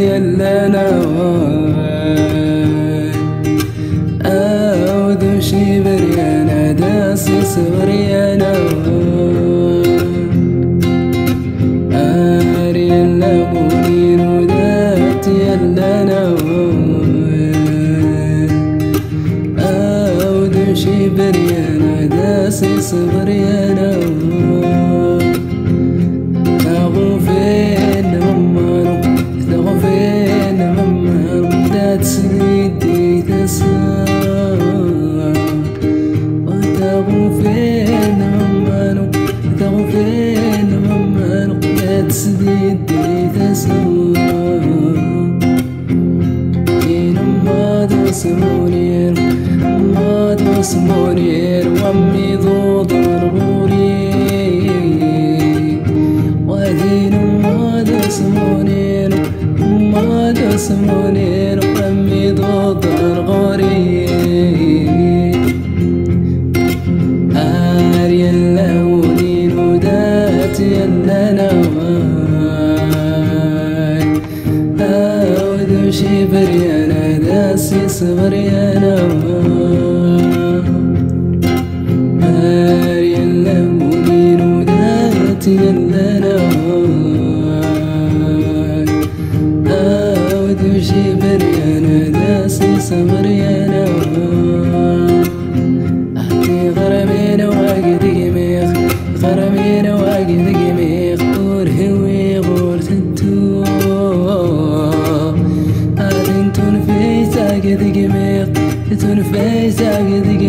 يلنا أودو شي بريانا داسي سوريانا أريانا مونيرو ذات يلنا أودو شي بريانا داسي سوريانا سيدي تسار وتغفين ممانو تغفين ممانو سيدي تسار إن ما تسمونير ما تسمونير وامي ضد الغوري ودين ما تسمونير ما تسمونير وامي ضد الغوري آري اللونين ودات يلنا أودو شي بريانا داسي صغريانا آري اللونين ودات يلنا أودو شي بريانا داسي صغريانا أحكي غرمين واجد قميخ غرمين واجد قميخ غور هوي غور تنتو أدن تنفيس أجد قميخ تنفيس أجد